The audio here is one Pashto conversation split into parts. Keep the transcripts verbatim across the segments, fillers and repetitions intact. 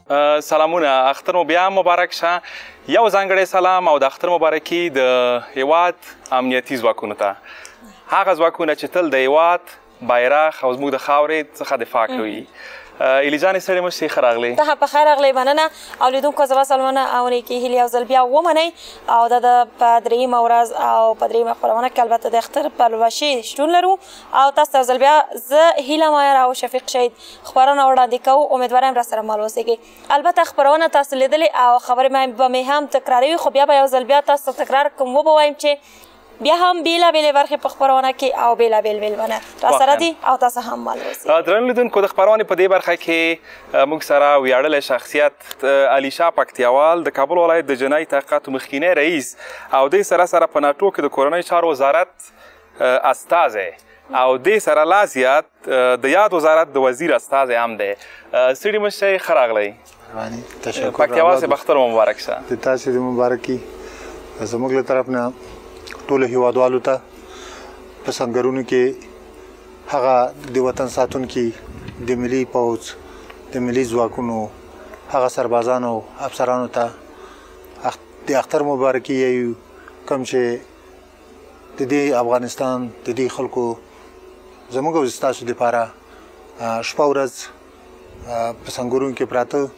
سلامونه، اختر مو بیا مبارک شه. یو ځانګړی سلام او د اختر مبارکي د هیواد امنیتي ځواکونو ته، هغه ځواکونه چې تل د هیواد بیرغ او زموږ د خاورې څخه دفاع کوي. ایلي جانې ستړې مه شئ، ښه راغلې. ته په خیر راغلې، مننه. او لیدونکو زما سلامونه او نیکې هیلې یو ځل بیا ومنئ او دا د په درېیمه ورځ او په درېیمه خپرونه کې البته د اختر پلوشې شتون لرو او تاسو ته یو ځل بیا زه هیله مایر او شفیق شهید خپرونه وړاندې کوو. امیدوارم راسره مل اوسئ. البته خپرونه تاسو لیدلې او خبرې به مې هم تکراروي، خو بیا به یو ځل بیا تاسو ته تکرار کوم وبوایم چې بیا هم بېلابېلې برخې په خپرونه کې او بېلابېل میلمانه راسره دي او تاسو هم مل اوسئ. درنو لیدونکو، د خپرونې په دې برخه کې موږ سره ویاړلی شخصیت علیشا پکتیاوال، د کابل ولایت د جنایي تحقیقاتو مخکینی رئیس او دې سره سره په ناټو کې د کورنیو چارو وزارت استازی او دې سره لا زیات د یاد وزارت د وزیر استازی هم دی. ستړي مه شئ، ښه راغلی. پکتیاوال صاحب اختر مو مبارک شه. د تاسې د مبارکي زموږ له طرف نه ټولو هیوادوالو ته په سنګرونو کې هغه د وطن ساتونکي، د ملي پوځ، د ملي ځواکونو هغه سربازانو او افسرانو ته د اختر مبارکي یایو، کوم چې د دې افغانستان د دې خلکو زموږ او ستاسو دپاره شپه ورځ په سنګرونو کې پراته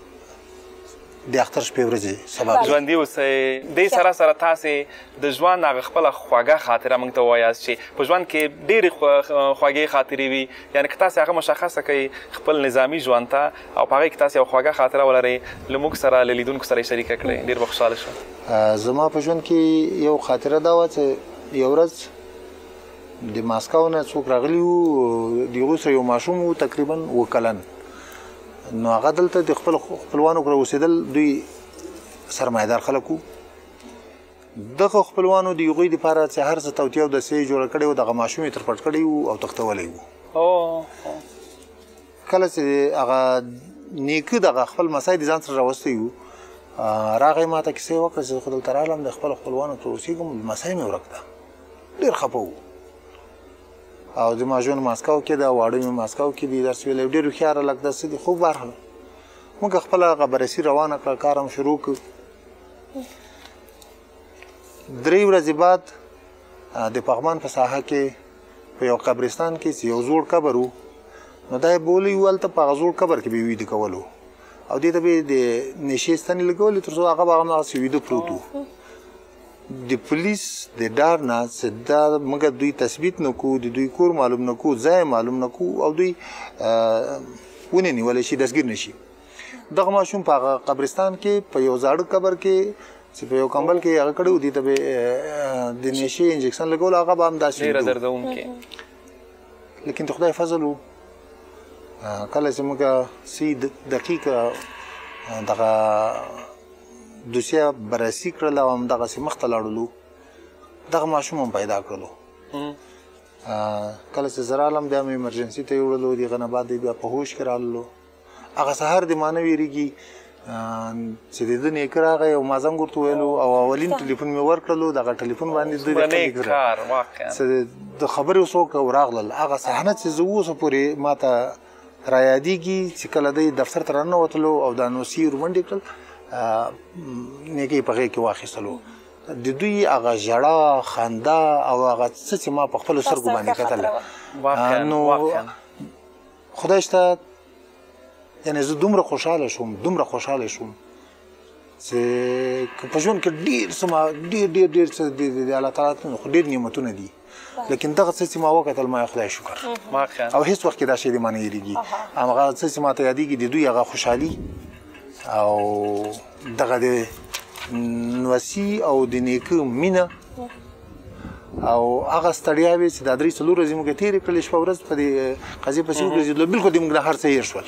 د اختر شپې ورځې سبب ژوندي اوسئ. دې سره سره تاسې د ژوند هغه خپله خوږه خاطره موږ ته ووایاست چې په ژوند کې ډېرې خوږې خاطرې وي، یعنې که تاسې هغه مشخصه کوئ خپل نظامي ژوند ته او په هغې کې تاسې یو خوږه خاطره ولرئ، له موږ سره له لیدونکو سره یې شریکه کړئ، ډېر به خوشحاله شو. زما په ژوند کې یو خاطره دا وه چې یو ورځ د ماسکو نه څوک راغلي وو، د هغوی سره یو ماشوم وو تقریبا اوه کلن، نو هغه دلته د خپل خپلوانو کره اوسېدل، دوی سرمایهدار خلک وو. دغه خپلوانو د هغوی دپاره چې هر څه توطیه او دسیسه یې جوړه کړې وه، دغه ماشوم یې ترپټ کړی وو او تښتولی وو. کله چې هغه نیکه دغه خپل مسی د ځان سره راوستی وو، راغی ما ته کیسې وکړه چې خو دلته رالم د خپلو خپلوانو ته اوسېږم، مسی مې ورک ده. ډېر خفه وو او زما ژوند ماسکو کې ده، واړه مې ماسکو کې دي، درس ویلی ډېر هوښیار هلک ده، څه دي. خو بهرحال موږ خپله هغه بررسي روانه کړه، کار هم شروع کړو. درې ورځې بعد د پغمان په ساحه کې په یو قبرستان کې چې یو زوړ قبر و، نو دا یې بولی وو هلته په هغه زوړ قبر کې به یې ویده کولو او دې ته به یې د نشې ستنې لګولې تر څو هغه به همدغسې ویده پروت وو. د پولیس د ډار نه چې دا موږ دوی تثبیت نه کوو، د دوی کور معلوم نه کوو، ځای معلوم نه کوو او دوی ونې نیولی شي، دستګیر نه شي. دغه ماشوم په هغه قبرستان کې په یو زاړه قبر کې چې په یو کمبل کې هغه کړی و، دې ته به د نشې انجکشن لګول، هغه به همداسې ډېره دردونکې. لیکن د خدای فضل و، کله چې موږ سی دقیقه دغه دوسیه بررسي کړله او همدغسې مخته لاړلو، دغه ماشوم هم پیدا کړلو. کله چې زه رالم بیا مې ایمرجنسي ته یوړلو، د هغه نه بعد بیا په هوش کې راللو. هغه سهار د ما نه ویرېږي چې د ده نیکه راغی او ما زنګ ورته ویلو او اولین ټلیفون مې ورکړلو، دغه ټلیفون باندې دوی چې د خبرې څوک راغلل. هغه صحنه چې زه اوسه پورې ما ته رایادېږي چې کله دی دفتر ته راننوتلو او دا نوسي ورمنډې کړل، نیکه یې په غېږ کې واخیستلو. د دوی هغه ژړا، خندا او هغه څه چې ما په خپلو سترګو باندې کتل، نو خدای شته یعنې زه دومره خوشحاله شوم، دومره خوشحاله شوم چې په ژوند کې ډېر څه ما ډېر ډېر ډېر څه د الله تعالی خو ډېر نعمتونه دي، لیکن دغه څه چې ما وکتل ما خدای شکر او هېڅ وخت کې دا شی د ما نه هېرېږي. هماغه څه چې ما ته یادېږي د دوی هغه خوشحالي او دغه د نوسي او د نیکه مینه او هغه ستړیاوې چې دا درې څلور ورځې موږ تېرې کړلې شپه ورځ په دې قضیې پسې وګرځېدلو، بلکل د موږ نه هر څه هېر شول.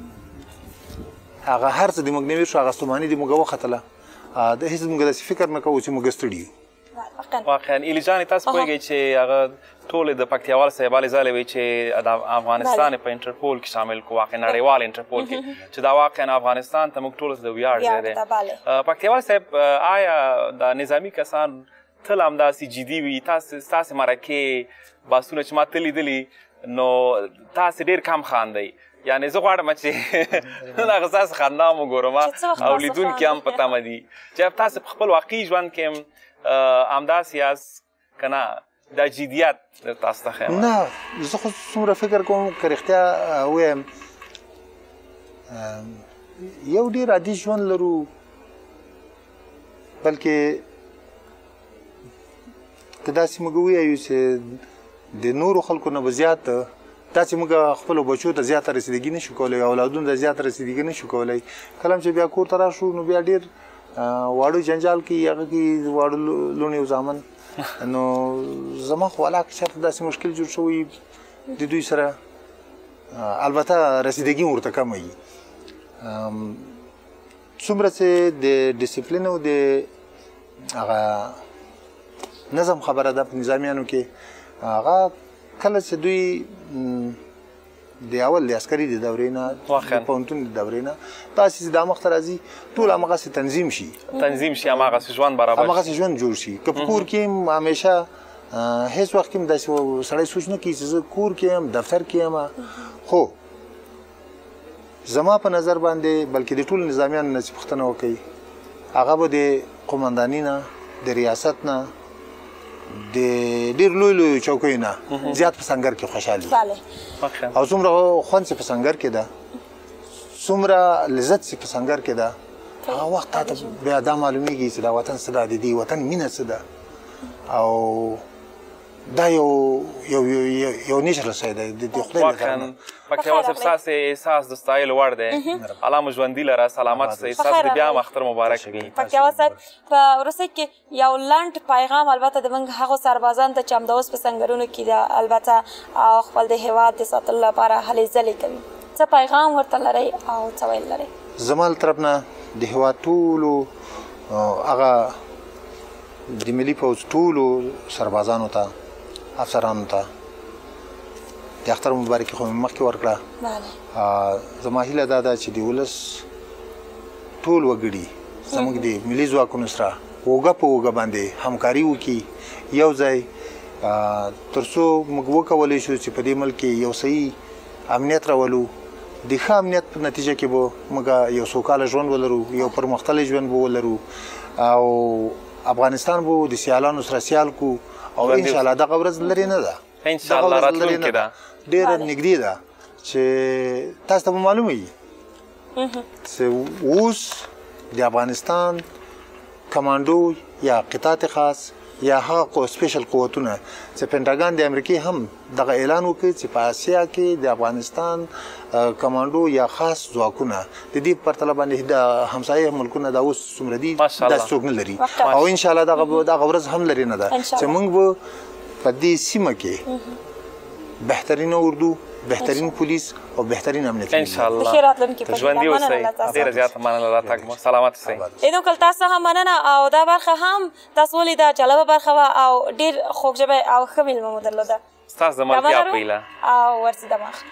هغه هر څه د موږ نه هېر شو، هغه ستوماني د موږ وختله، د هېڅ موږ داسې فکر نه کوو چې موږ ستړي یو. واقعا ایلي جانې تاسو پوهېږئ چې هغه ټولې د پکتیاوال صاحب هلې ځلې وی چې د افغانستان په انټرپول کې شامل کړو، واقعا نړیوال انټرپول کې چې دا واقعا افغانستان ته موږ ټولو ته د ویاړ ځای دی. پکتیاوال صاحب آیا د نظامي کسان تل همداسې جدي وي؟ ستاسې مرکې بحثونه چې ما تل لیدلي نو تاسې ډېر کم خاندئ، یعنې زه غواړم چې نن هغه ستاسې خندا هم وګورم او لیدونکي هم په تمه دي چې تاسې په خپل واقعي ژوند کې هم همداسې یاست که نه دا جدیت تاسو ته ښیم نه زه خو څومره فکر کوم که رښتیا ووایم یو ډېر عادي ژوند لرو بلکې که داسې موږ ووایو چې د نورو خلکو نه به زیات داسې موږ خپلو بچو ته زیاته رسیدګي نه شو کولی اولادونو ته زیاته رسیدګي نه شو کولی کله چې بیا کور ته راشو نو بیا ډېر واړه جنجال کې هغه کې واړه لوڼې او زامن نو زما خو علاقه چېرته داسې مشکل جوړ شوی د دوی سره البته رسیدګي ورته کمه وي څومره چې د ډیسپلین او د هغه نظم خبره ده په نظامیانو کې هغه کله چې دوی د اول د عسکري د دورې نه د پوهنتون د دورې نه داسې دا مخته راځي ټول هماغسې تنظیم شي تنظیم شي هماغسې ژوند برابر هماغسې ژوند جوړ شي که په کور کې هم همیشه هیڅ وخت کې هم داسې سړی سوچ نه کوي چې زه کور کې یم دفتر کې یم خو زما په نظر باندې بلکې د ټولو نظامیانو نه چې پوښتنه وکړي هغه به د قومنداني نه د ریاست نه د ډېر لوی لوی چوکیو نه زیات په سنګر کې خوشحال وي او څومره خوند چې په سنګر کې ده څومره لذت چې په سنګر کې ده هغه وخت تا ته بیا دا معلومیږي چې دا وطن څه ده د دې وطن مینه څه ده او دا یو یو یو نشر شی دی د خدای له طرفه پکتیاوال صاحب ستاسې احساس د ستایلو وړ دی الله مو ژوندي لره سلامت سئ ستاسو د بیا هم اختر مبارک وي پکتیاوال صاحب په وروستۍ کې یو لنډ پیغام البته د موږ هغو سربازانو ته چې همدا اوس په سنګرونو کې ده البته او خپل د هېواد د ساتلو لپاره هلې ځلې کوي څه پیغام ورته لرئ او څه ویل لرئ زما له طرف نه د هېواد ټولو هغه د ملي پوځ ټولو سربازانو ته افسرانو ته د اختر مبارکي خو مې مخکې ورکړه زما هیله دا ده چې د ولس ټول وګړي زموږ د ملي ځواکونو سره اوږه په اوږه باندې همکاري وکړي یو ځای تر څو موږ وکولی شو چې په دې ملک کې یو صحیح امنیت راولو د ښه امنیت په نتیجه کې به موږ یو سوکاله ژوند ولرو یو پرمختللی ژوند به ولرو او افغانستان به د سیالانو سره سیال کو او ان شاء الله دغه ورځ لرې نه ده ان شاء الله راتلونکې ده ډېره نږدې ده چې تاسو ته به معلومه وي چې اوس د افغانستان کمانډو یا قطاعت خاص یا هغه سپیشل قوتونه چې پنټاګان د امریکې هم دغه اعلان وکړ چې په اسیا کې د افغانستان کمانډو یا خاص ځواکونه د دې په پرتله باندې د همسایه ملکونه دا اوس څومره دي داسې څوک نه لري او ان شاء الله دغه دغه ورځ هم لري نه ده چې موږ به په دې سیمه کې بهترین اردو بهترین پولیس او بهترین امنیت ان شاء الله ژوندي اوسئ ډېره زیاته مننه راتګ مو سلامت اوسئ اینو کله تاسو هم مننه او دا برخه هم تاسو ولیده جالبه برخه وه او ډېر خوږژبی او ښه میلمه مو درلوده ستاسو د ملتیا په هیله او ورځې دم اخلي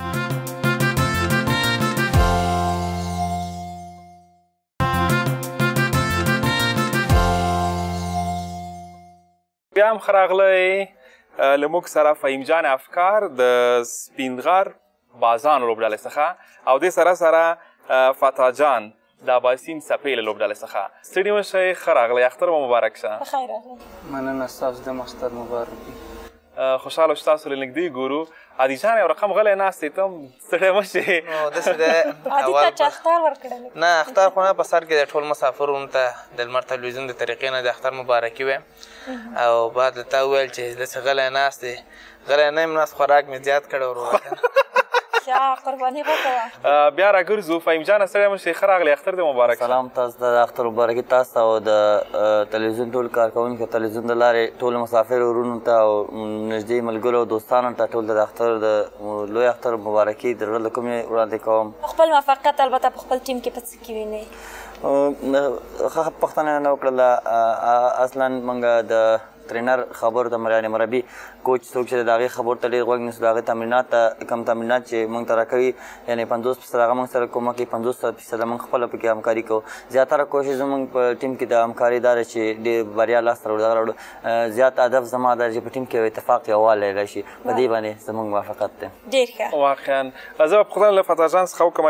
بیا هم ښه راغلی له موږ سره فهیم جان افکار د سپین غر بازانو لوبډلې څخه او دې سره سره فتح جان د اباسین څپې له لوبډلې څخه ستړي مه شئ ښه راغلی اختر مو مبارک شه بخیر راغلی مننه ستاسو د اختر مبارک وي خوشحاله شو تاسو له نږدې ګورو عادي جان یو رقم غلی ناست دی ته هم ستړی مه شې داسې دی عادي ته چې اختر ورکړلی نه اختر خو نه په سر کې د ټول مسافرونو ته د لمر تلویزیون د طریقې نه د اختر مبارکي وایم او بعد تا وویل چې داسې غلی ناست دی غلی نه یم ناست خوراک مې زیات کړی ورو قرباني وکړه بیا راګرځو فهیم جانه ستړی مه شئ ښه راغلی اختر دې مبارک سلام تاسو ته د اختر مبارکي تاسو ته او د تلویزیون ټول کارکوونکو تلویزیون د لارې ټولو مسافرو ورونو ته او نږدې ملګرو او دوستانو ته ټول د اختر د لوی اختر مبارکي د زړه له کومې وړاندې کوم خپل موفقیت البته په خپل ټیم کې په څه کې وینئ ښه پوښتنه نه وکړله اصلا موږ د ټرینر خبرو ته یعنې مربي کوچ څوک چې د هغې خبرو ته ډېر غوږ نیسو د هغې تمرینات ته کم تمرینات چې موږ ته راکوي یعنې پنځوس فیصد هغه موږ سره کومک کوي پنځوس فیصده موږ خپله پکې همکاري کوو زیاتره کوشش زموږ په ټیم کې د همکاري دا ده چې ډېر بریا لاسته راوړو دغه راوړو زیات هدف زما دا چې په ټیم کې یو اتفاق یووالی راشي په دې باندې زموږ موافقت دی ډېر ښه واقعا زه به پوښتنه له فتح جان څخه وکړم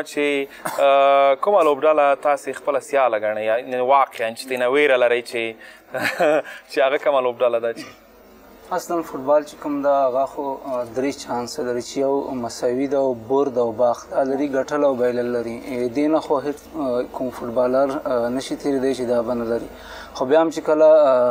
چې کومه لوبډله تاسې خپله سیاله ګڼئ یا واقعا چې ترېنه ویره لرئ چې چې هغه کومه لوبډله ده چې اصلا فوټبال چې کوم ده هغه خو درې چانسه لري چې یو مساوي ده او برد او باخت لري ګټل او بایلل لري دې نه خو هېڅ کوم فوټبالر نشي تېرېدی چې دا به نه لري خو بیا هم چې کله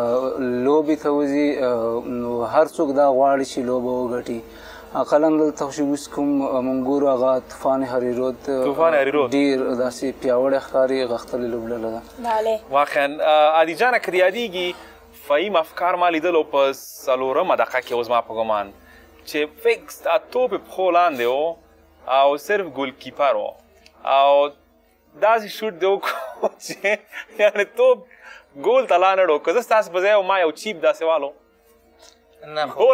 لوبې ته وځي نو هر څوک دا غواړي چې لوبه وګټي اقلا دلته چې اوس کوم موږ ګورو هغه طوفان هریرود ډېر داسې پیاوړی ښکاري غښتلې لوبډله ده واقعا عادي جانه که دې یادېږي فهیم افکار ما لیدلو په څلورمه دقیقه کې اوس ما په ګمان چې فکس دا توپ یې پښو لاندې و او صرف ګولکیپر و او داسې شوټ دی وکړو چې یعنې توپ ګول ته لا نه ډو که زه ستاسې په ځای ما یو چیپ داسې والو نه خو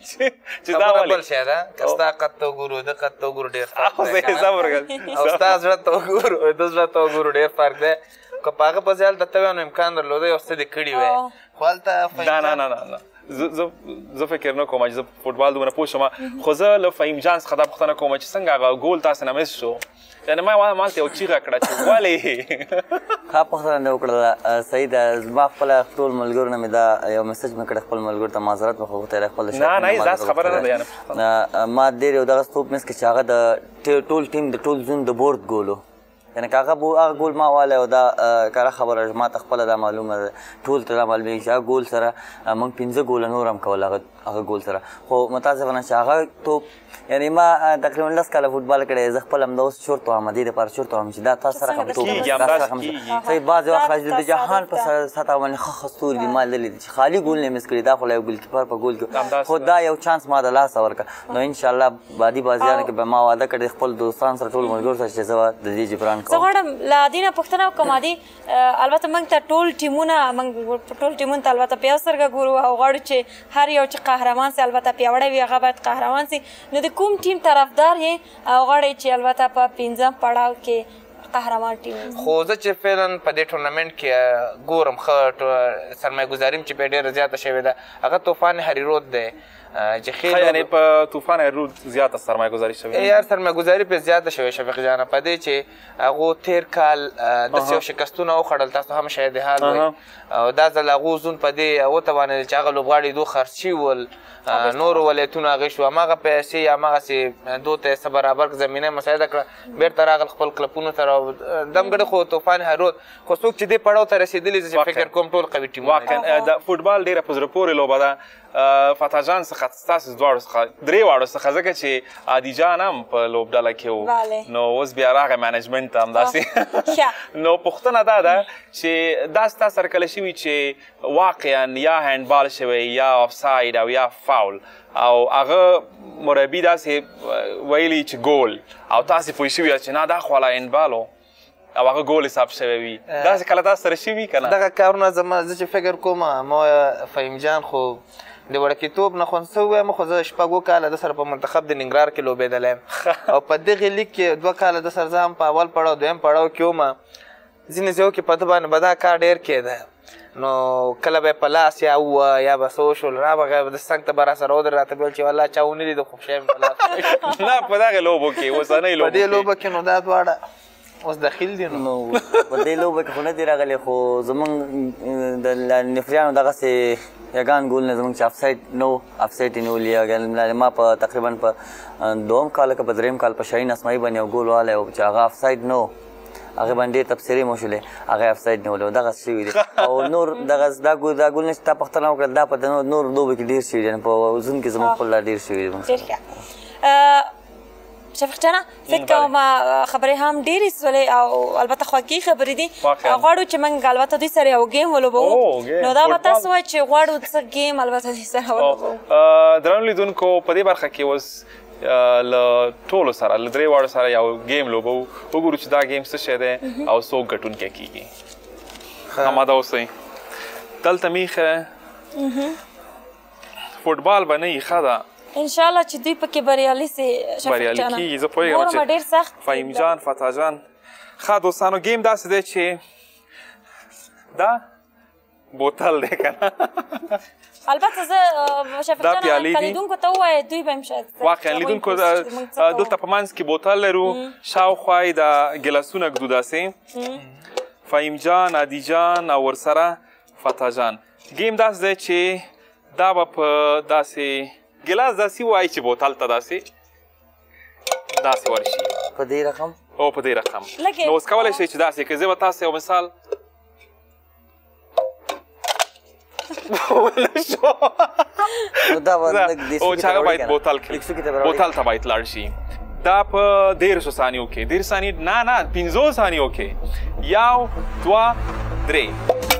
خبره بل شی ده که ستا قد ته وګورو د قد ته وګورو ډېر فرق دی او ستا زړه ته وګورو د زړه ته وګورو ډېر فرق دی که په هغه په ځای هلته ته وی نو امکان درلوده یو څه دې کړي وی خو هلته نه نه نه نه زه فکر نه کوم چې زه فوټبال دومره پوه شم خو زه له فهیم جان څخه دا پوښتنه کوم چې څنګه هغه ګول تاسې نه مس شو یعنې ما مالته یو چیغه کړه چې ولې ښه پوښتنه مې وکړله صحیح ده زما خپله ټول ملګرو نه مې دا یو میسج مې کړی خپل ملګرو ته معذرت مې خو غوښتی خپل نه نه داسې خبره نه ده یعنې ما ډېر یو دغه توپ مس کړ چې هغه د ټول ټیم د ټول زون د بورد ګول و یعنې که هغه هغه ګول ما والی او دا کره خبره ما ته خپله دا معلومه ده ټول ته دا معلومېږي چې هغه ګول سره موږ پنځه ګوله نور هم کول هغه ګول سره خو متاسفانه چې هغه توپ یعنې ما تقریبا لس کاله فوټبال کړی زه خپله همدا اوس چورت وهم دې دپاره چورت وهم چې دا تا سره هم توپ صحیح بعضې وخت راځي د جهان په سطحه باندې ښه ښه ستوري دي ما لیدلي دي چې خالي ګول نه مس کړي دا خو له یو ګولکیپر په ګول کې خو دا یو چانس ما د لاسه ورکړه نو انشاءالله بعدي بازیانو کې به ما واده کړی خپل دوستان سره ټول ملګرو سره چې زه به د دې جبران کوم زه غواړم له دې نه پوښتنه وکړم عادي البته موږ ته ټول ټیمونه موږ ټول ټیمونو ته البته په یو سترګه ګورو او غواړو چې هر یو چې قهرمان سي البته پیاوړی وي هغه باید قهرمان سي نو د کوم ټیم طرفدار یې او غواړئ چې البته په پنځم پړاو کې قهرمان ټیم خو زه چې فعلا په دې ټورنمنټ کې ګورم ښه سرمایه ګزاري چې پرې ډېره زیاته شوې ده هغه طوفان هریرود دی چې خیلی یعنې په طوفان هریرود زیاته سرمایه ګزاري شوې یار سرمایه ګزاري پرې زیاته شوې شفیق جانه په دې چې هغو تېر کال داسې یو شکستونه وخوړل تاسو هم شاید حال وایي او دا ځل هغو زون په دې وتوانېدل چې هغه لوبغاړي دو خرڅ شوي ول نورو ولایتونو هغې شو هماغه پیسې هماغسې دو ته یې څه برابر زمینه مساعده کړه بېرته راغل خپل کلبونو ته دمګړې خو طوفان هریرود خو څوک چې دې پړاو ته رسېدلي زه چې فکر کوم ټول قوي ټیمونه واقعا د فوټبال ډېره په زړه پورې لوبه ده فتح جان څخه ستاسو دواړو څخه درې واړو څخه ځکه چې عادي جان هم په لوبډله کې و نو اوس بیا راغی منیجمنټ ته همداسې نو پوښتنه دا ده چې دا ستا سره کله شوي چې واقعا یا هینډبال شوی یا آفساید او یا فاول او هغه مربي داسې ویلي چې ګول او تاسې پوه شوي یاست چې نه دا خو والا هینډبال و او هغه ګول حساب شوی وي داسې کله تاسو سره شوي که نه دغه کارونه زما زه چې فکر کوم ما فهیم جان خو د وړکیتوب نه خو څه ووایم خو زه شپږو کاله د سره په منتخب د ننګرهار کې لوبېدلی یم او په دغې لیګ کې دوه کاله د سره زه هم په اول پړاو دویم پړاو کې وم ځینې ځایو کې په ده باندې به دا کار ډېر کېده نو کله به یې په لاس یا ووه یا به څه وشول را به د څنګ ته به را سره ودرې راته ویل چې والله چا ونه لید خو پښې مې په لاس نه په دغې لوبو کې اوسنۍ لوبو په دې لوبه کې نو دا دواړه اوس دخیل دي نو په دې لوبه کې خو نه دي راغلي خو زمونږ د نفریانو دغسې یګان ګول نه زمونږ چې افساید نو افساید یې نیولي ما په تقریبا په دوم کال که په درېیم کال په شاهین اسماعي باندې یو ګول والی و چې هغه افساید نه و هغې باندې ډېر تبصرې مو شولې هغه افساید نیولی و دغسې شوي دي او نور دغه دا ګول نه چې تا پوښتنه وکړه دا په نور لوبو کې ډېر شوي دي په زون کې زموږ خپل ډېر شوي دي شفیق جانه فکر کوم خبرې هم ډېرې سولې او البته خوږې خبرې دي غواړو چې موږ البته دوی سره یو ګیم ولوبوو نو دا به تاسو وایئ چې غواړو څه ګیم البته دوی سره ولوبوو درنو لیدونکو په دې برخه کې اوس له ټولو سره له درې واړو سره یو ګیم لوبوو وګورو چې دا ګیم څه شی دی او څوک ګټونکی کیږي اماده اوسئ دلته میخه فوټبال به نه وي ښه ده ان شاء الله چې دوی پکې بریالي سي بریالي کېږي زه پوهېږم چې ډېر سخت فهیم جان فتح جان ښه دوستانو ګیم داسې دی چې دا بوتل دی که نه البته زه شفیق دا جان پیالې دي. لیدونکو ته ووایه دوی به هم شاید واقعا لیدونکو دلته په منځ کې بوتل لرو شاوخوا یې د ګیلاسونه ږدو داسې فهیم جان عادي جان او ورسره فتح جان ګیم داسې دی چې دا به په داسې ګیلاس داسې ووایي چې بوتل ته داسې داسې ورشي په دې رقم او په دې رقم لکه- نو اوس کولی شئ چې داسې که زه به تاسو یو مثال ونشو نو دا به لږ دې او سوکې چې ته هغه راوړي باید که نه؟ بوتل لږ کړي سوکې ته به راوړي. بوتل ته باید لاړ شي دا په دیرشو ثانیو کې دېرش ثانیې نه نه پنځو ثانیو کې یو دوه درې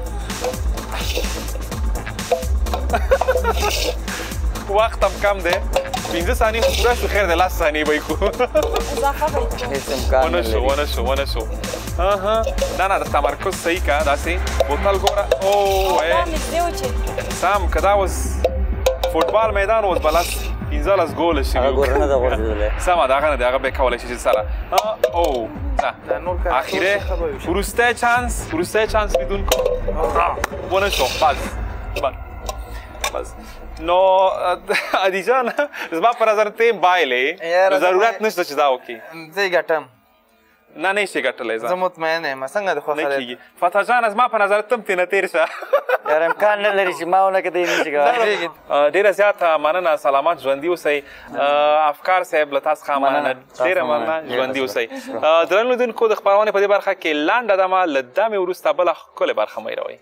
وخت هم کم دی پنځه ثانیې خو پوره شو خیر دی لس ثانیې به یې کړو اضافه به یې هېڅ امکان ونه نه شو لري ونه شو ونه شو نه نه د تمرکز صحیح که داسې بوتل ګوره او دا نږدې و چې سم که دا اوس فوټبال میدان اوس به لس پنځلس ګوله شوي هغه ګوره نه ده غورځېدلی سمه ده هغه نه دی هغه بیا کولی شي چې سره او نه اخیره وروستی چانس وروستی چانس لیدونکو ونه شو بس بس بس نو عادي جان زما په نظر ته بایلې یاره، ضرورت نشته چې دا وکړي زه یې ګټم نه نه شي ګټلی زه ځان مطمئن یم څنګه د نه خوښه کېږي فتح جان زما په نظر تم تېنه تېر شه یار امکان نه لري چې ما ونه کړي دی نشي کولی ډیره زیاته مننه سلامات ژوندي اوسئ افکار صاحب له تاسو څخه مننه ډیره مننه ژوندي اوسئ درنو لیدونکو د خپرونې په دې برخه کې لنډه دمه له دمې وروسته بله ښکلې برخه مه هېروئ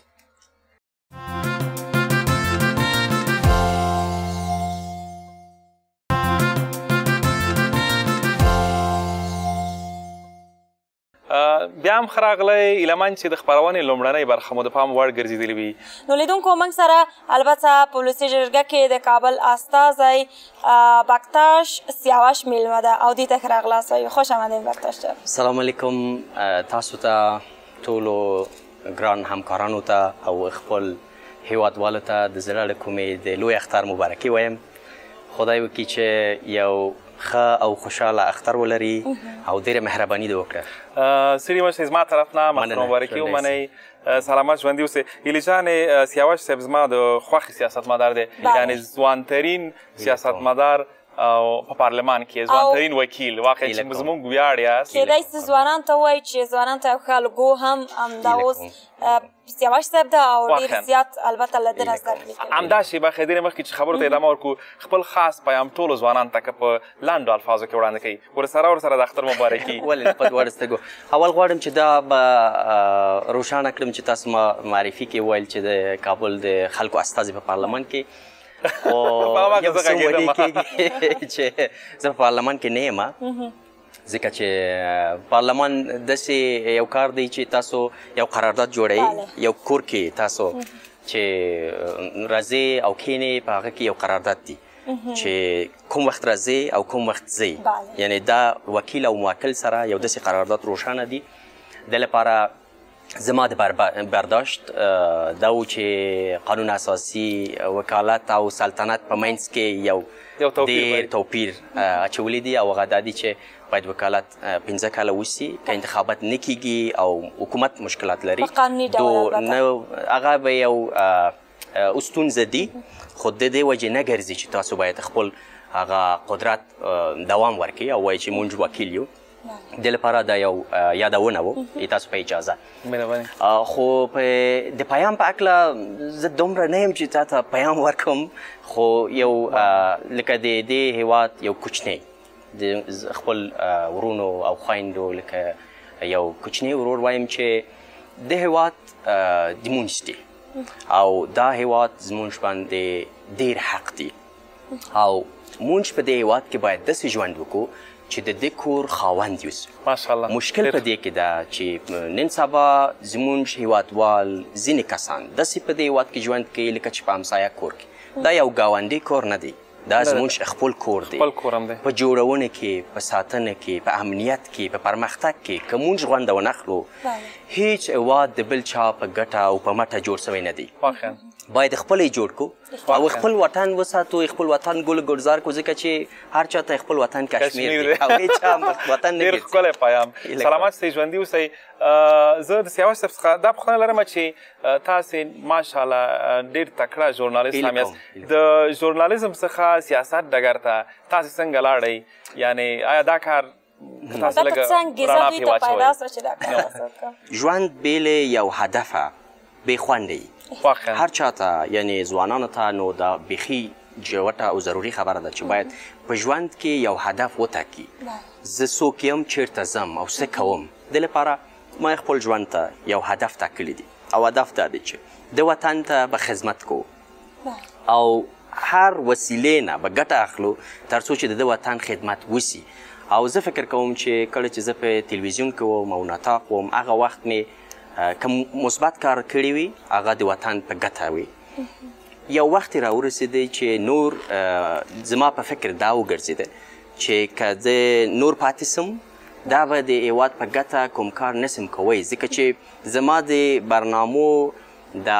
بیا هم ښه راغلی ایلمن چې د خپرونې لومړنۍ برخه مو د پام وړ ګرځېدلې وي نو لیدونکو موږ سره البته په ولسي جرګه کې د کابل استازی بکتاش سیاوش میلمه ده او دې ته ښه راغلاست وایو خوش آمدید بکتاش جان سلام علیکم تاسو ته ټولو ګران همکارانو ته او خپل هیوادوالو ته د زړه له کومې د لوی اختر مبارکي وایم خدای وکړي چې یو ښه او خوشحاله اختر ولري او ډېره مهرباني دې وکړه سړي مشر زما طرف نه مننه. مبارکي ومنئ سلامت ژوندي اوسئ هیلې جانې سیاوش صاحب زما د خوښې سیاستمدار دی یعنې ځوانترین سیاستمدار او په پارلمان کې ځوانترین وکیل واقعا چې زموږ ویاړ یاست کیدای سي ځوانان ته وایي چې ځوانان ته یو ښه الګو هم همدا اوس سیاوش صاحب ده او ډېر زیات البته له ده نه زده کړې کوي همدا شیبه ښه ډېرې مخکې چې خبرو ته ادامه ورکړو خپل خاص پیام ټولو ځوانانو ته که په لنډو الفاظو کې وړاندې کوي ورسره ورسره د اختر مبارکي ولې په دواړو سترګو اول غواړم چې دا به روښانه کړم چې تاسو ما معرفي کې ویل چې د کابل د خلکو استازي په پارلمان کې او یو څه ودې کېږي چې زه په پارلمان کې نه یم ځکه چې پارلمان داسې یو کار دی چې تاسو یو قرارداد جوړوئ یو کور کې تاسو چې راځئ او کښېنئ په هغه کې یو قرارداد دی چې کوم وخت راځئ او کوم وخت ځئ یعنی دا وکیل او موکل سره یو داسې قرارداد روښانه دی د لپاره زما د برداشت دا و چې قانون اساسي وکالت او سلطنت په منځ کې یو ډېر توپیر اچولی دی او هغه دا دی چې باید وکالت پنځه کاله وشي که انتخابات نه کیږي او حکومت مشکلات لري هغه به یو ستونزه دی خو د دې وجې نه ګرځي چې تاسو باید خپل هغه قدرت دوام ورکړي او وایي چې موږ وکیل یو د لپاره دا یو یادونه و تاسو په اجازه خو د پیام په هکله زه دومره نه یم چې تا ته پیام ورکړم خو یو لکه د دې هېواد یو کوچنی د خپل ورونو او خویندو لکه یو کوچنی ورور وایم چې د هېواد د مونږ دی او دا هېواد زمونږ باندې ډېر حق دی او مونږ په دې هېواد کې باید داسې ژوند وکړو چې د دې کور خاوند یوسو ماشاءالله مشکل په دې کې ده چې نن سبا زمونږ هېوادوال ځینې کسان داسې په دې هېواد کې ژوند کوي لکه چې په همسایه کور کې دا یو ګاونډي کور نه دی دا زمونږ خپل کور دی په جوړونه کې په ساتنه کې په امنیت کې په پرمختګ کې که مونږ غونډه ونه اخلو هیڅ هېواد د بل چا په ګټه او په مټه جوړ سوی نه دی باید خپل یې جوړ کړو او خپل وطن وساتو، خپل وطن ګل ګلزار کړو، ځکه چې هر چا ته خپل وطن کشمیر دی او هېچا وطن نه ډېر ښکلی پیام. سلامات اوسئ، ژوندي اوسئ. زه د سیاوش صاحب څخه دا پوښتنه لرم چې تاسې ماشاءالله ډېر تکړه ژورنالیست هم یاست. د ژورنالیزم څخه سیاست ډګر ته تاسې څنګه لاړئ؟ یعنې آیا دا کار تاسې لږه رڼا پرې واچوئ؟ ژوند بېلې یو هدفه بې خوندی هر چاته، یعنی ځوانانو ته نو دا بیخي جوته او ضروري خبره ده چې باید په ژوند کې یو هدف وټاکي. زه څوک یم، چیرته ځم او څه کوم. د لپاره ما خپل ژوند ته یو هدف ټاکلی دی او هدف دا دی چې د وطن ته به خدمت کوو او هر وسیلې نه به ګټه اخلو تر څو چې د ده وطن خدمت وسي. او زه فکر کوم چې کله چې زه په تلویزیون کې وم او نطاق وم، هغه وخت مې که مثبت کار کړی وي هغه د وطن په ګټه وي. یو وخت را ورسېدی چې نور زما په فکر دا وګرځېده چې که زه نور پاتې سم دا به د هېواد په ګټه کوم کار نسم کوی، ځکه چې زما د برنامو دا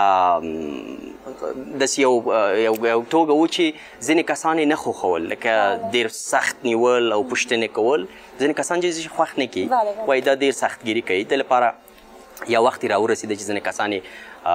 داسې یو یو توګه و چې ځینې کسان یې نه خوښول، لکه ډېر سخت نیول او پوښتنې کول. ځینې کسان چې خوښ نه کړي وایي دا ډېر سختګیري کوي. د لپاره یو وخت را ورسېده چې ځینې کسان یې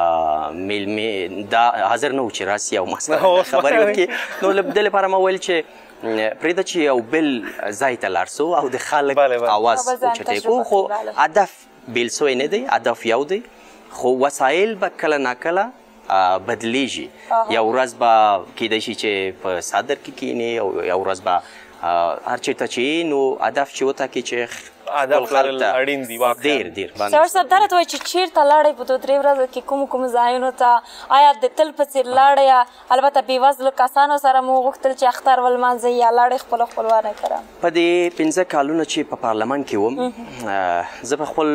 میلمې دا حاضر نه و چې راسي او ما سره خبرې وکړي. نو د لپاره ما ویل چې پرېږده چې یو بل ځای ته لاړ سو او د خلک اواز اوچتې کړو. خو هدف بیل سوی نه دی، هدف یو دی، خو وسایل به کله ناکله بدلیږي. یو ورځ به کیدای شي چې په صدر کې کینې او یو ورځ به هر چېرته چې نو هدف چې وټاکي چې هدف لرل اړین دي. ډېر ډېر سیاوش صاحب دا راته وایي چې چېرته لاړئ په دوه درې ورځو کې کومو کومو ځایونو ته؟ آیا د تل په څېر لاړئ؟ البته بېوزلو کسانو سره مو غوښتل چې اختر ولمانځئ یا لاړئ خپله خپلوانو کره؟ په دې پنځه کالونو چې په پارلمان کې وم، زه په خپل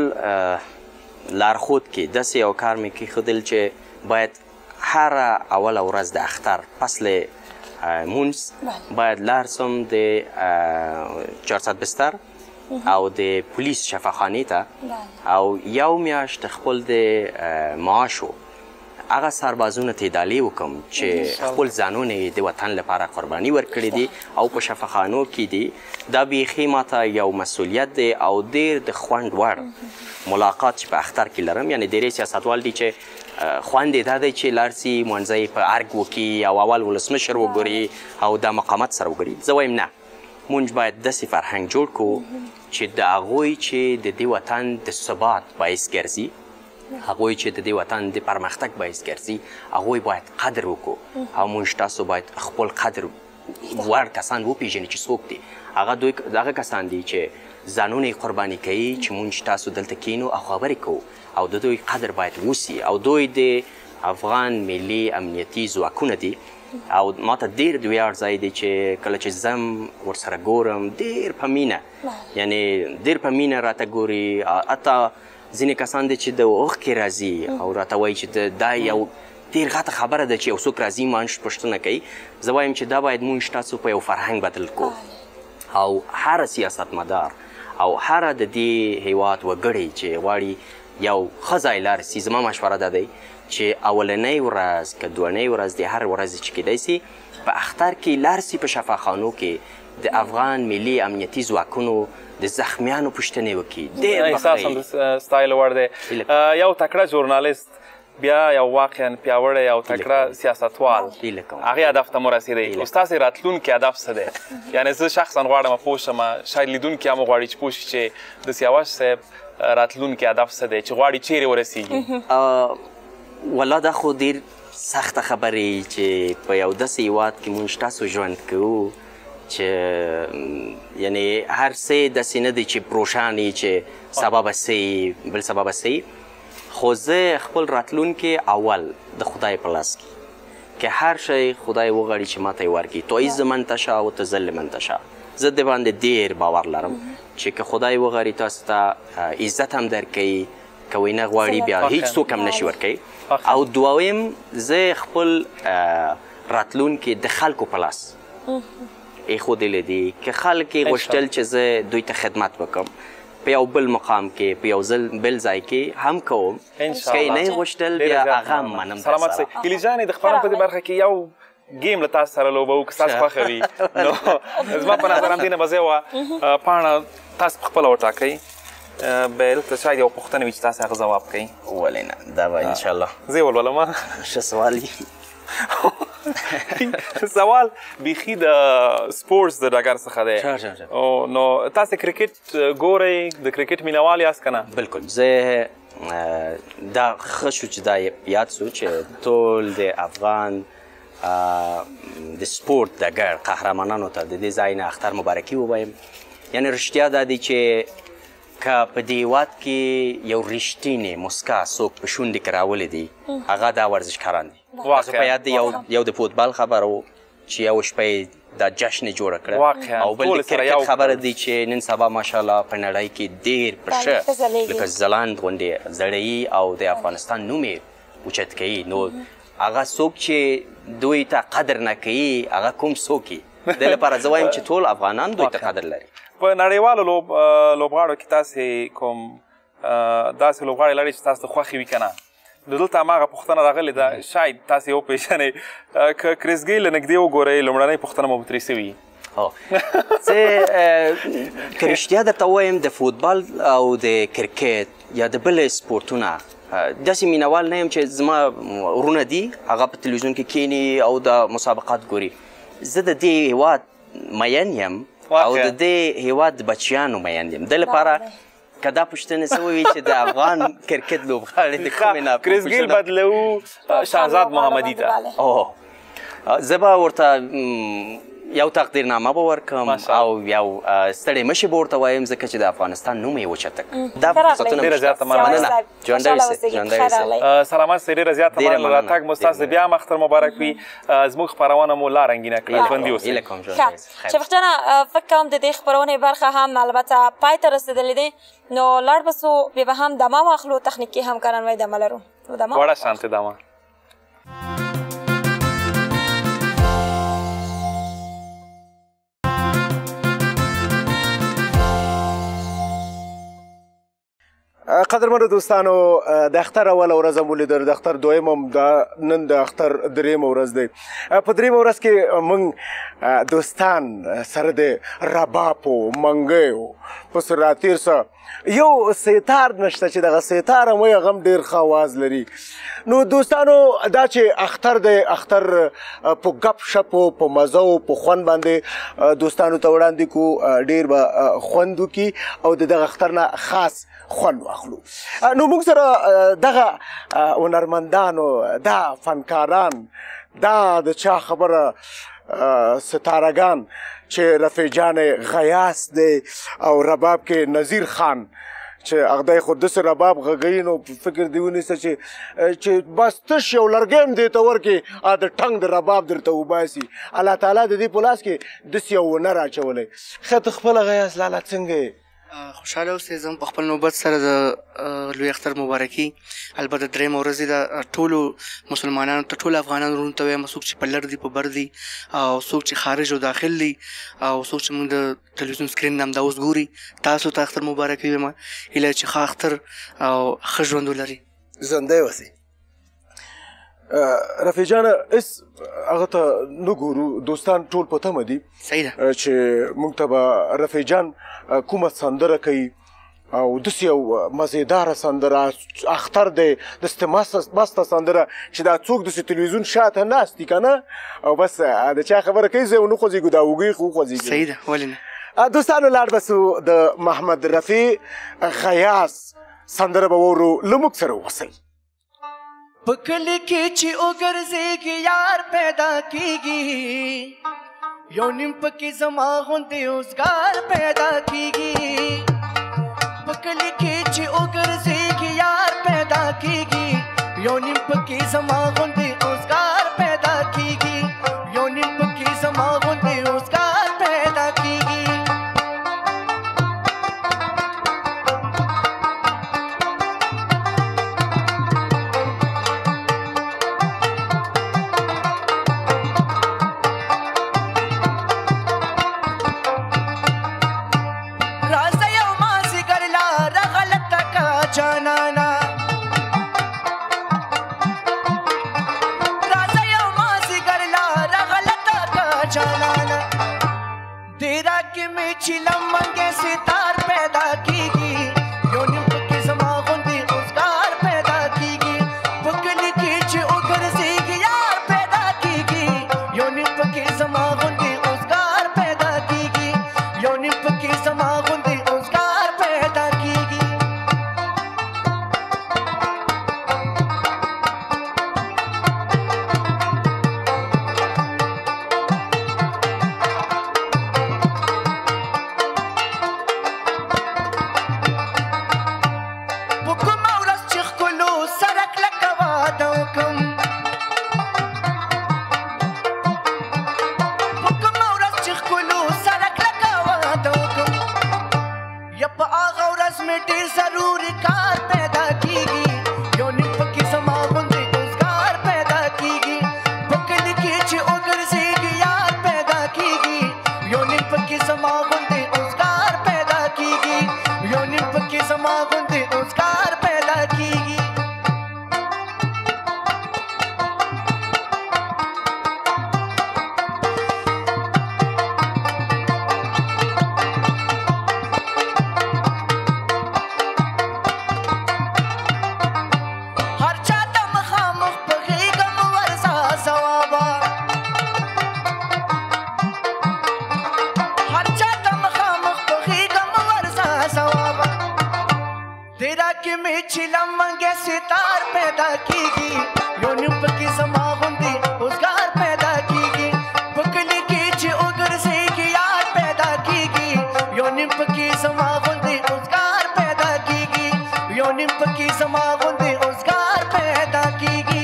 لارښود کې داسې یو کار مې کېښودل چې باید هره اوله ورځ د اختر پس له مونځ باید لاړ سم د چهارصد بستر او د پولیس شفاخانې ته او یو میاشت خپل د معاشو هغه سربازونو ته ډالۍ وکړم چې خپل ځانونه یې د وطن لپاره قرباني ورکړي دي او په شفاخانو کې دي. دا بیخي ماته یو مسؤلیت دی او ډېر د خوند وړ ملاقات چې په اختر کې لرم. یعنې ډېری سیاستوال دي چې خوند یې دا دی چې لاړ سي مونځی په ارګ وکړي او اول ولسمشر وګوري او دا مقامات سره وګوري. زه وایم نه، مونږ باید داسې فرهنګ جوړ کړو چې د هغوی چې د دې وطن د ثبات باعث ګرځي، هغوی چې د دې وطن د پرمختګ باعث ګرځي، هغوی باید قدر وکړو او مونږ تاسو باید خپل قدر وړ کسان وپېژني چې څوک دي. هغه دوی هغه کسان دي چې ځانونه یې قرباني کوي چې مونږ تاسو دلته کینو او خبرې کوو او د دوی قدر باید وسي. او دوی د افغان ملي امنیتي ځواکونه دي او ماته ډېر د ویاړ ځای دی چې کله چې ځم ورسره ګورم ډېر په مینه، یعنې ډېر په مینه راته ګوري. حتی ځینې کسان دي چې د اوښکې راځي او راته وایي چې دا یو ډېر غټه خبره ده چې یو څوک راځي مانش پوښتنه کوي. زه وایم چې دا باید مونږ تاسو په یو فرهنګ بدل کړو او هر سیاستمدار او هر د دې هیواد وګړی چې غواړي یو ښه ځای لاړ سي، زما مشوره دا دی چې اولنۍ ورځ که دوهنۍ ورځ د هر ورځې چې کیدای سي په اختر کې لاړ سي په شفاخانو کې د افغان ملي امنیتي ځواکونو د زخمیانو پوښتنې وکړي. ډېر احساس هم د ستایلو وړ دی. یو تکړه ژورنالیست بیا یو واقعا پیاوړی او تکړه سیاستوال هغې هدف ته مو رسېدی. اوس تاسې راتلونکي هدف څه دی؟ یعنې زه شخصا غواړم پوه شم، شاید لیدونکي هم وغواړي چې پوه شي چې د سیاوش صاحب راتلونکي هدف څه دی چې غواړي چیرې ورسیږي؟ والله دا خو ډېر سخته خبرې چې په یو داسې هېواد کې مونږ تاسو ژوند کوو چې یعنې هر څه داسې نه دی چې روښانه چې سبا به څه بل سبا به څه. خو زه خپل راتلونکی اول د خدای په لاس کې که هر شی خدای وغواړي چې ماته یې ورکړي، تو عز من تشاء و تذل من تشاء. زه د باندې ډېر باور لرم چې که خدای وغواړي تاسو ته عزت هم درکوي، که وی نه غواړي بیا هیڅ څوک هم نشي ورکوي. او دویم زه خپل راتلونکی د خلکو په لاس ایښودلی دي که خلک یې غوښتل چې زه دوی ته خدمت وکړم په یو بل مقام کې په یو ځل بل ځای کې هم کوم که یې نه غوښتل بیا هغه هم منم سلامت سي هیلې جانې د خپرونې په دې برخه کې یو ګیم له تاسو سره لوبو که تاسو خوښه وي نو زما په نظر همدې نه به زه وه پاڼه تاسو په خپله وټاکئ بیا دلته شاید یو پوښتنه وي چې تاسو هغه ځواب کوئ ولې نه دا به انشاءالله زه یې ولولم ښه سوال وي سوال بیخي د سپورټس د ډګر څخه دی نو تاسو کرکټ ګورئ د کرکټ مینوال یاست که نه بلکل زه دا ښه شو چې دا یاد شو چې ټول د افغان د سپورټ ډګر قهرمانانو ته د دې ځای نه اختر مبارکي ووایم یعنې رښتیا دا دی چې که په دې هېواد کې یو رښتینې مسکا څوک په شونډې کې راولې دي هغه دا ورزشکاران دي تاسو په یاد دی یو د فوتبال خبره و چې یو شپه یې دا جشن یې جوړه کړه او بل د کرکټ خبره دی چې نن سبا ماشاءالله په نړۍ کې ډېر په ښه لکه ځلاند غوندې زړوي او د افغانستان نوم یې اوچت کوي نو هغه څوک چې دوی ته قدر نه کوي هغه کوم څوک یي دې لپاره زه وایم چې ټول افغانان دوی ته قدر لري په نړیوالو لوبغاړو کې تاسې کوم داسې لوبغاړی لرئ چې تاسو ته خوښې وي که نه نو دلته هماغه پوښتنه راغلې ده شاید تاسې وپېژنئ که کریس ګیل له نږدې وګورئ لومړنۍ پوښتنه مو ترې سوي زه که رښتیا درته ووایم د فوتبال او د کرکټ یا د بل سپورټونه داسې مینوال نه یم چې زما ورونه دي هغه په تلویزیون کې کینی او د مسابقات ګوري زه د دې هېواد مین یم او د دې هېواد د بچیانو مین یم د لپاره که دا پوښتنه سوی وي چې د افغان کرکټ لوبغاړی د کومې نه کریس ګیل بدلو شهزاد محمدي ته اوه زه به ورته یو تقدیرنامه به ورکړم او یو ستړی مشي به ورته وایم ځکه چې د افغانستان نوم یې وچته کړ دا فرصتونه ډېره زیاته مننه ژوندی اوسئ ژوندی اوسئ سلامت سئ ډېره زیاته مننه راتګ مو ستاسو بیا هم اختر مبارک وي زموږ خپرونه مو لا رنګینه کړه ژوندي اوسئ شفیق جانه فکر کوم د دې خپرونې برخه هم البته پای ته رسېدلې دی نو لاړ به سو بیا به هم دمه واخلو تخنیکي همکاران وایي دمه لرو وړه شانتې دمه قدرمنو دوستانو د اختر اوله ورځ مو لیدل د اختر دویم هم دا نن د اختر دریمه ورځ دی په دریمه ورځ کې موږ دوستان سره د ربابو منګیو پس راتیر سه یو سیتار نشته چې دغه سیتار هم وایي هغه هم ډېر ښه اواز لري نو دوستانو دا چې اختر دی اختر په ګپ شپو په مزو په خوند باندې دوستانو ته وړاندې کو ډېر به خوند وکړي او د دغه اختر نه خاص خوند واخلو نو موږ سره دغه هنرمندانو دا فنکاران دا د چا خبره ستارګان چې رفیع جان غیاث دی او رباب کې نذیر خان چې هغه خود داسې رباب غږوي نو فکر دې ونیسه چې چې بس تش یو لرګی هم دې ته ورکړي د ټنګ د رباب درته وباسي الله تعالی د دې په لاس کې داسې یو هنر اچولی ښه ته خپله غیاث لالا څنګه یې خوشحاله اوسئ زه په خپل نوبت سره د لوی اختر مبارکي البته درېیمه ورځ یې د ټولو مسلمانانو ته ټولو افغانانو وروڼو ته وایم څوک چې په لر دي په بر دي او څوک چې خارج او داخل دي او څوک چې موږ د تلویزیون سکرین نه همدا اوس ګوري تاسو ته اختر مبارکي وایم هیله چې ښه اختر او ښه ژوند ولري ژوندی اوسئ رفیع جانه هېڅ هغه ته نه ګورو دوستان ټول په تمه دي صحیح ده چې موږ ته به رفیع جان کومه سندره کوي او داسې یو مزیداره سندره اختر دی داسې مسته سندره چې دا څوک داسې تلویزیون شاته ناست دي که نه او بس د چا خبره کوي زه ونه خوځېږو دا هغوی خو وخوځېږي صحیح ده ولې نه دوستانو لاړ به سو د محمد رفیع غیاث سندره به واورو له موږ سره اوسئ په کلي کې چې وګرځېږي یار پیدا کېږي یو نیم پکې زما غوندې اوزګار پیدا کېږي په کلي کې چې وګرځېږي یار پیدا کېږي یو نیم پکې زما غوندې اوزګار پیدا کېږي یو نیم پکې زما غوندې اوزګار پیدا کېږي راځه یو مازدیګر لا मंगे सितार पैदा कीगी यो निम पकी समा गुंदी रोजगार पैदा कीगी पकली की उगर से की यार पैदा कीगी यो निम पकी समा गुंदी रोजगार पैदा कीगी यो निम पकी समा गुंदी रोजगार पैदा कीगी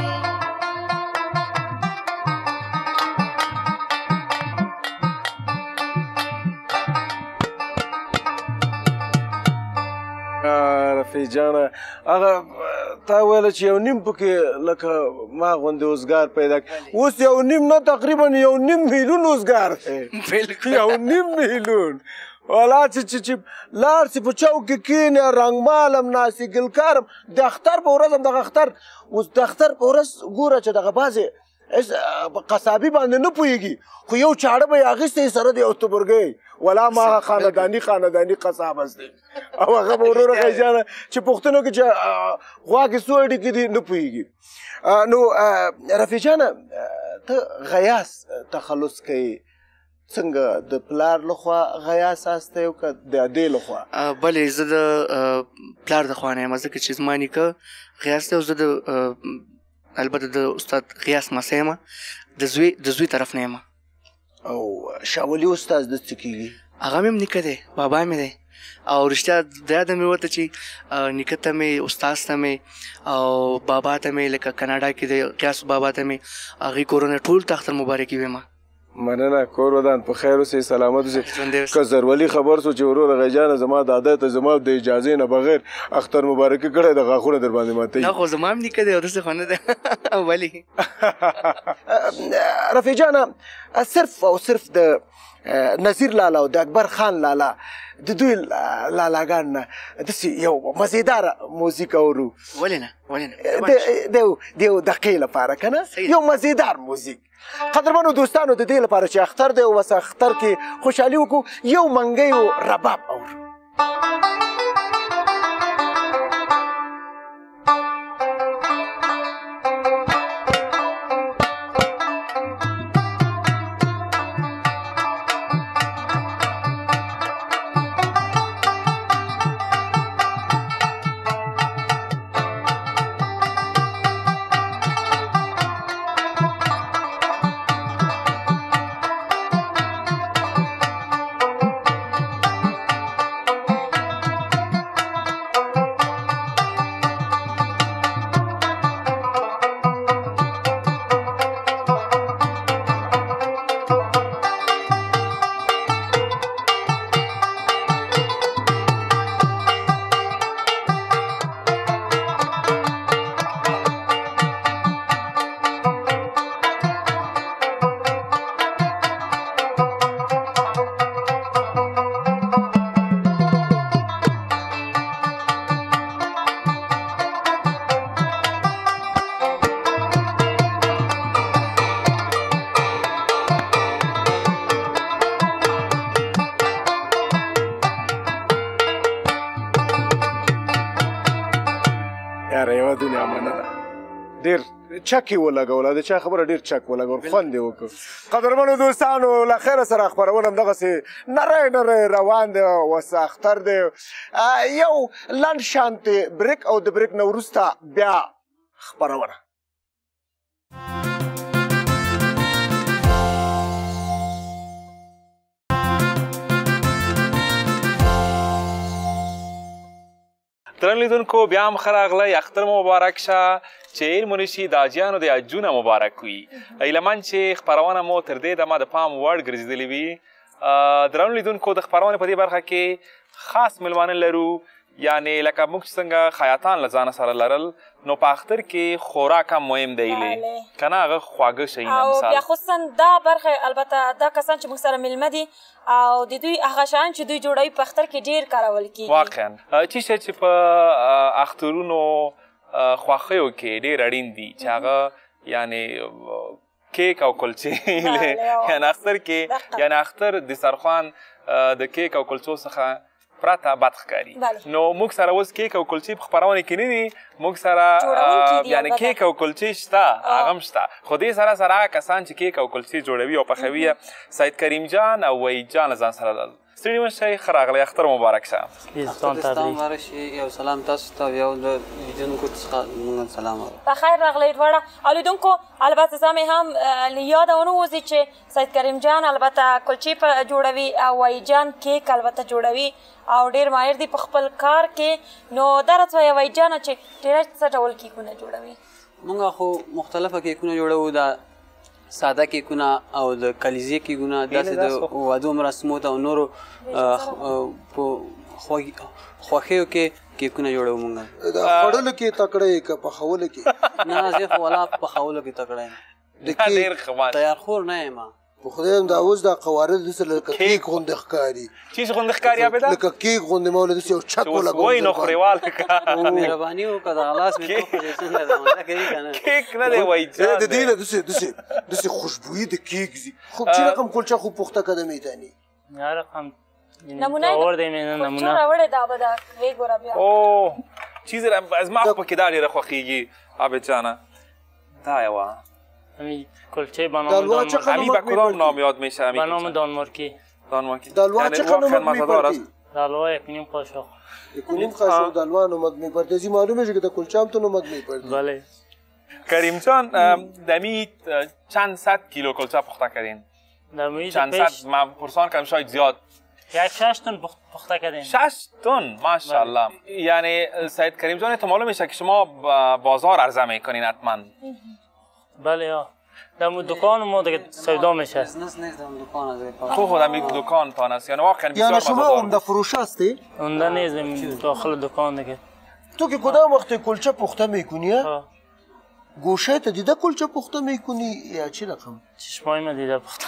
رفیع جانه هغه تا ویل چې یو نیم پکې لکه ما غوندې اوزګار پیدا کړي اوس یو نیم نه تقریبا یو نیم میلیون اوزګار دی یو نیم میلیون والا چې چې چې لاړ شي په چوک کې کښېنې رنګمال هم ناست ګلکار هم د اختر په ورځ هم دغه اختر اوس د اختر په ورځ ګوره چې دغه بعضې قصابي باندې نه پوهېږي خو یو چاړه به یې اخیستی سره د یو تبرګی ولا ما خانداني خانداني قصاب است دی او هغه به ورو رغی جانه چې پوښتنو کې چې غوا کې څو اډې کې دي نه پوهېږي نو رفیع جانه ته غیاس تخلص کوي څنګه د پلار لخوا غیاس هستی او که د ادې لخوا بلې زه د پلار د خوا نه یم ځکه چې زما نیکه غیاس دی او زه د البته د استاد غیاس مسی یم د زوی د زوی طرف نه یم او شاولي استاد د څه کېږي هغه مې هم نیکه دی بابا مې دی او رښتیا د یاده مې ورته چې نیکه ته مې استاد ته مې او بابا ته مې لکه کاناډا کې د غیاس بابا ته مې هغې کورونه ټول ته اختر مبارکي ویمه مننه کور ودان په خیر اوسئ سلامت اوسئ که زرولي خبر سو چې وروره غیجانه زما د عادت زما د اجازې نه بغیر اختر مبارکي کړی د غاښونه در باندې ماتوي نه خو زما هم نیکه دی او داسې خو نه دی ولې رفیع جانه صرف او صرف د نظیر لالا او د اکبر خان لالا د دوی لالاګان نه داسې یو مزیداره موزیک اورو ولې نه ولې نه د یو دقیقې لپاره که نه یو مزیدار موزیک قدرمنو دوستانو د دې لپاره چې اختر دی او بس اختر کې خوشحالي وکړو یو منګی و رباب اورو چک یې ولګوله د چا خبره ډېر چک ولګول خوند یې وکړ قدرمنو دوستانو له خیره سره خپرونه همدغسې نری نری روان دی اوس اختر دی یو لنډ شانتې بریک او د بریک نه وروسته بیا خپرونه درنو لیدونکو بیا هم ښه راغلی اختر مو مبارک شه چې علم ونشي د حاجیانو د حجونه مبارک وي هیله مند چې خپرونه مو تر دې دمه د پام وړ ګرځېدلې وي درنو لیدونکو د خپرونې په دې برخه کې خاص میلمانه لرو یعنې لکه موږ څنګه خیاطان له ځانه سره لرل نو په اختر کې خوراک هم مهم دی لې که نه هغه خواږه شیونه او بیا خصوصا دا برخه البته دا کسان چې موږ سره میلمه دي او د دوی هغه شیان چې دوی جوړوي په اختر کې ډېر کارول کېږي واقعا چی شی چې په اخترونو خواښیو کې ډېر اړین دي چې هغه یعنې کیک او کلچې یعنې اختر کې یعنې اختر دسترخوان د کیک او کلچو څخه پرته بد ښکاري نو موږ سره اوس کیک او کلچې په خپرونې کې نه دي موږ سره یعنې کیک او کلچې شته هغه هم شته خو دې سره سره هغه کسان چې کیک او کلچې جوړوي او پخوي یې سید کریم جان او وحید جان له ځان سره ستړي مشئ ښه راغلی اختر مبارک شه اختر دې ستا مبارک شي یو سلام تاسو ته یو د لیدونکو څخه مونږ سلام په خیر راغلی دواړه او لیدونکو البته زه مې هم له یاده ونه وځي چې سید کریم جان البته کلچې جوړوي او وحید جان کیک البته جوړوي او ډېر ماهر دي په خپل کار کې نو دا راته وایه وحید جانه چې ډېره څه ډول کیکونه جوړوي مونږ خو مختلفه کیکونه جوړوو دا ساده کیکونه او د کلیزې کیکونه داسې د واده مراسمو ته او نورو په خوښیو کې کیکونه جوړوو مونږ د خوړلو کې تکړه یې که پخولو کې نه زه خو والا پخولو کې تکړه یم تیارخور نه یم په خدای هم دا اوس دا قوارض داسې لکه کیک غوندې ښکاري چیز غوندې ښکاري عابده لکه کیک غوندې ما ولې داسې یو چک ولګوم وایي نو خورېوال لکه مهرباني وکړه دغه لاس مې توخې څنګه ده مزه کوي که نه کیک نه دی وایي جان د دې نه داسې داسې داسې خوشبويي د کیک ځي خب چه رقم کلچه خوب پخته کده میتنی نه رقم نمونه آورده می نه نمونه چون راوړې دا به دا وی ګوره بیا او چیز از ما خو پکې دا ډېره خوښېږي عابد جانه دا یوه همین کلچه به نام دانمارکی همی به کدام نام یاد میشه به نام دانمارکی دانمارکی دلوا چقدر نمک میپردی؟ دلوا یک نیم قاشق یک نیم قاشق دلوا نمک میپردی ازی معلومه که در کلچه هم تو نمک میپردی بله کریم جان دمی چند صد کیلو کلچه پخته کردین؟ دمی چند صد من پرسان کردم شاید زیاد یک شش تن پخته کردیم شش تن ماشاءالله یعنی سید کریم جان تو معلوم میشه که شما بازار عرضه میکنین حتما بله یا دم دکان ما دیگه سودا میشه بزنس نیست دم دکان خو خود دم دکان پان است یعنی واقعا بسیار یعنی شما عمده فروش هستی عمده نیست داخل دکان دیگه تو که کدام وقت کلچه پخته میکنی گوشه تا دیده کلچه پخته میکنی یا چی رقم چشمای من دیده پخته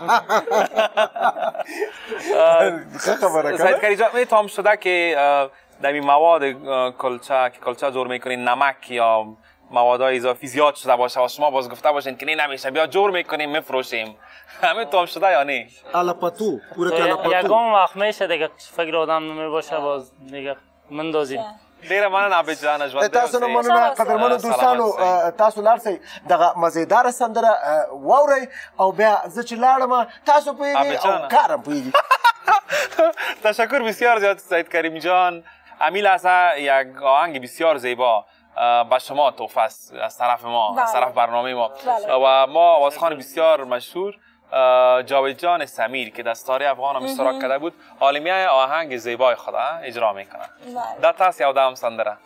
سید کریم جان میتونم شده که دمی مواد کلچه که کلچه جور میکنین نمک یا موادهای اضافی زیاد شده باشه و شما باز گفته باشین که نه نمیشه بیا جور میکنیم میفروشیم همه تو هم شده یا نه الاپاتو پورا که الاپاتو یکم وقت میشه دیگه فکر آدم نمی باشه باز دیگه مندازیم ډیره مننه عابد جان ژوند تاسو نه مننه قدرمنو دوستانو تاسو لاړ شئ دغه مزیداره سندره واورئ او بیا زه چې لاړم تاسو پوهیږئ او کارم پوهیږي تشکر بسیار زیاد سید کریم جان همین لحظه یک آهنگ بسیار زیبا با شما تحفه است از طرف ما از طرف برنامه ما و ما آوازخوان بسیار مشهور جاوید جان سمیر که دستاری افغان هم اشتراک کرده بود عالمیه آهنگ زیبای خود اجرا میکنه در تاس یادم سندره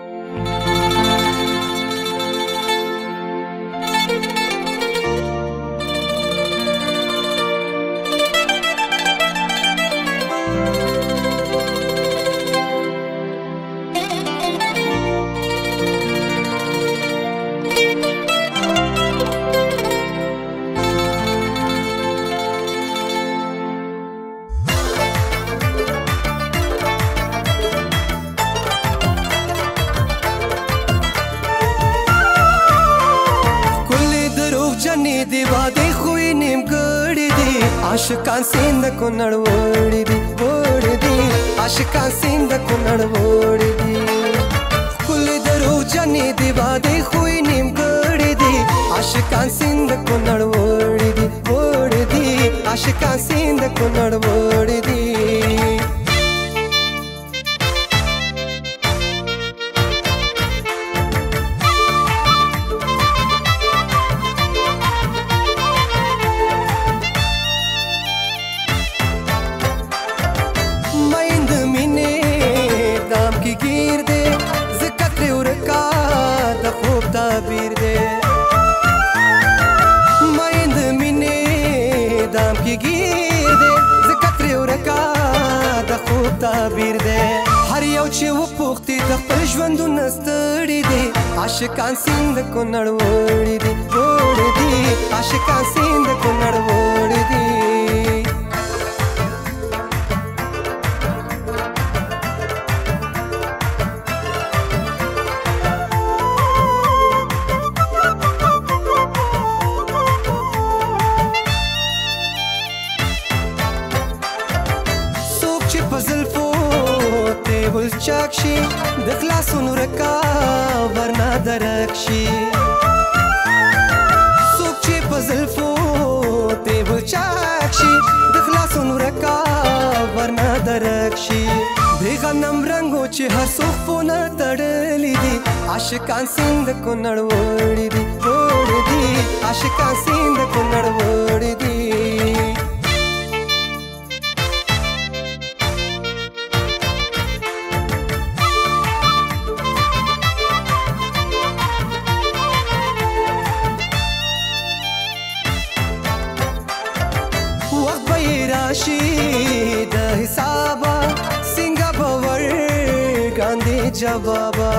आशिकान सिंध कुनड़ वोड़ी दी वोड़ी दी आशिकान सिंध कुनड़ वोड़ी दी कुल दरो जनी दीवा दे हुई नीम गड़ी दी आशिकान सिंध कुनड़ वोड़ी दी वोड़ी दी आशिकान सिंध कुनड़ वोड़ी दी تعبیر دے مایند مینے دام کی گیر دے زکتر ورکا د خوب تعبیر دے هر یو چې و پوښتې د خپل ژوندونه ستړي دي عاشقان سیند کونړ وړي دي وړي دي عاشقان سیند کونړ وړي دي چاک شي د خلاصونو رکا ورنا درک شي څوک چې په زلفو ته و چاک شي د خلاصونو رکا چې هر څوک فونه تړلي دي عاشقان سیند کونړ وړي دي وړي دي عاشقان سیند کونړ وړي دي وخت به یې راشي د حسابه څنګه به ورګاندې جوابه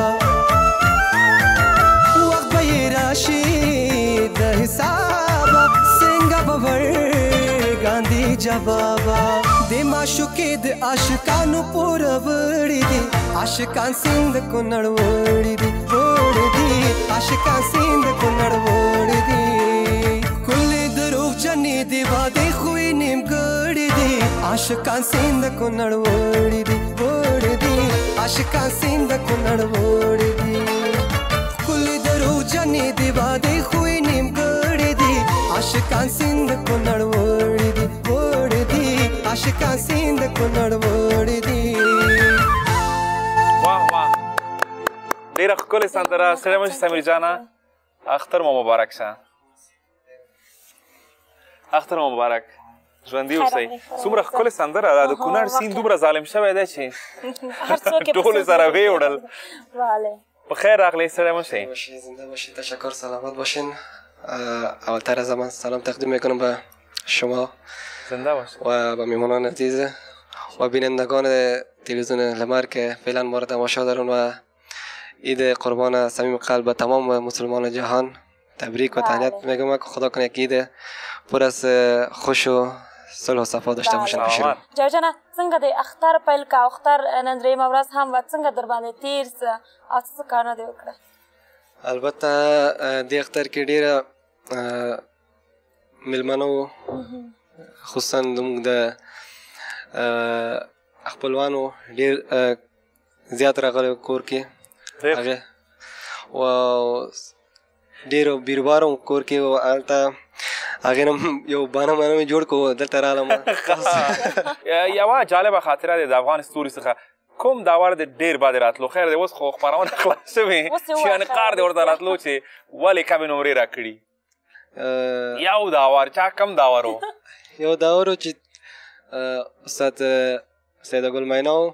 وخت به یې راشي د حسابه څنګه به ورګاندې جوابه د معشوقې د عاشقانو پوره وړي دي عاشقان سیند کونړ وړي دي وړي دي عاشقان سیند کونړ وړي دي کلې دروغ جنې دی واده خوې نیمګړې دي عاشقان سیند کونړ وړي دي وړي دي عاشقان سیند کونړ وړي دي کلې دروغ جنې دی واده خوې نیمګړې دي عاشقان سیند کونړ وړي دي وړي دي عاشقان سیند کونړ وړي دي واه واه ډېره ښکلې سندره ستړی مه شې سمیر جانه اختر مو مبارک شه اختر مو مبارک ژوندي اوسئ څومره ښکلې سندره ده د کونړ سیند دومره ظالم شوی دی چې ټول یې سره ویې وړل په خیر راغلی ستړی مه شئ زنده باشید تشکر سلامت باشین اولتر از من سلام تقدیم میکنم به شما زنده باشید و به میهمانان عزیز و بینندگان تلویزیون لمر که فعلا ما را تماشا دارن و عید قربان صمیم قلب به تمام مسلمان جهان تبریک و تهنیت میگم که خدا کنه که عید پر از خوش و صلح و صفا داشته باشن پیشرو جوجانه څنګه د اختر پیل کا اختر نن درېیمه ورځ هم وه څنګه در باندې تېر څه او څه کارونه دې وکړه البته دې اختر کې ډېره میلمانه وو خصوصا زموږ د خپلوانو ډېر زیات راغلی کور کې هغې و ډېرو بیروبارو کور کې و هلته هغې نه یو بانه مانه مې جوړ کړو دلته رالم یوه جالبه خاطره دی د افغان ستوري څخه کوم داور د ډېر باد راتلو خیر دی اوس خو خپرونه خلاص شوې چې انقار دی ورته راتلو چې ولې کمې نمرې راکړي یو داور چا کم داور و یو داور و چې استاد سیده ګل مینا و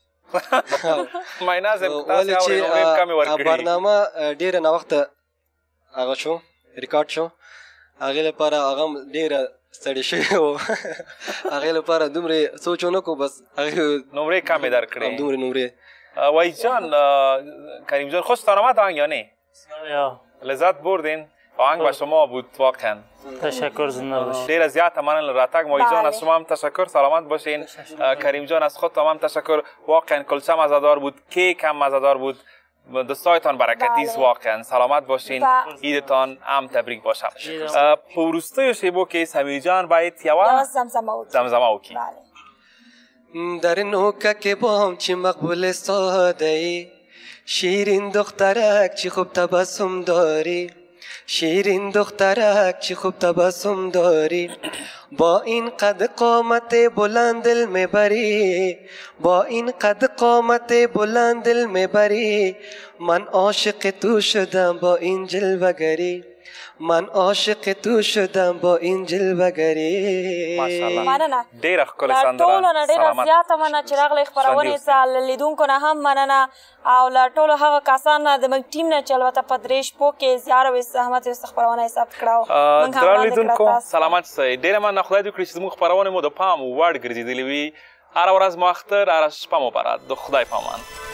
مینا صاحب تاسې اورې نمرې کمې ورکړي برنامه ډېره ناوخته هغه شو ریکارډ شو هغې لپاره هغه هم ډېره ستړې شوې و هغې لپاره دومره سوچ ونه کړو بس هغې نمرې کمې درکړې دومره نمرې وحید جان کریم جان خوش آمد آهنگ یا نه؟ لذت بردین؟ آهنگ به شما بود واقعا تشکر زنده باشید خیلی زیاد تمام راتگ وحید جان از شما هم تشکر سلامت باشین کریم جان از خود تمام تشکر واقعا کلچه مزه‌دار بود کیک هم مزه‌دار بود دوستایتان برکتی است واقعا سلامت باشین عیدتان هم تبریک باشه پوروسته شیبو که سمیر جان باید یوا زمزمه اوکی در نوکه که بام چی مقبول ساده ای شیرین دخترک چی خوب تبسم داری شیرین دخترک چی خوب تبسم داری با این قد قامت بلند دل میبری با این قد قامت بلند دل میبری من عاشق تو شدم با این جلوه‌گری من عاشق تو شدم با این جلوه‌گری مننه ډېره ښکلې سندره ټولو نه ډېره زیاته مننه چې راغلی خپرونې څخه له لیدونکو نه هم مننه او له ټولو هغه کسان نه د موږ ټیم نه چې البته په درې شپو کې زیار او زحمت یې خپرونه یې ثبت کړه درنو لیدونکو سلامت اوسئ ډېره مننه خدای دې وکړي چې زموږ خپرونې مو د پام وړ ګرځېدلې وي هره ورځ مو اختر هره شپه مو برات د خدای پامان